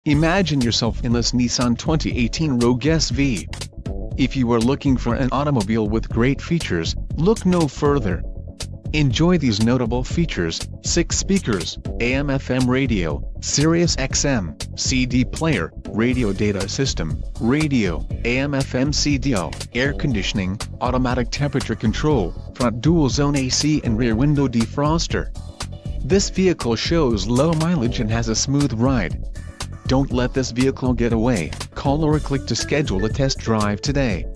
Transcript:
Imagine yourself in this Nissan 2018 Rogue SV. If you are looking for an automobile with great features, look no further. Enjoy these notable features: 6 speakers, AM/FM radio, Sirius XM, CD player, radio data system, radio, AM/FM CDO, air conditioning, automatic temperature control, front dual-zone AC and rear window defroster. This vehicle shows low mileage and has a smooth ride. Don't let this vehicle get away. Call or click to schedule a test drive today.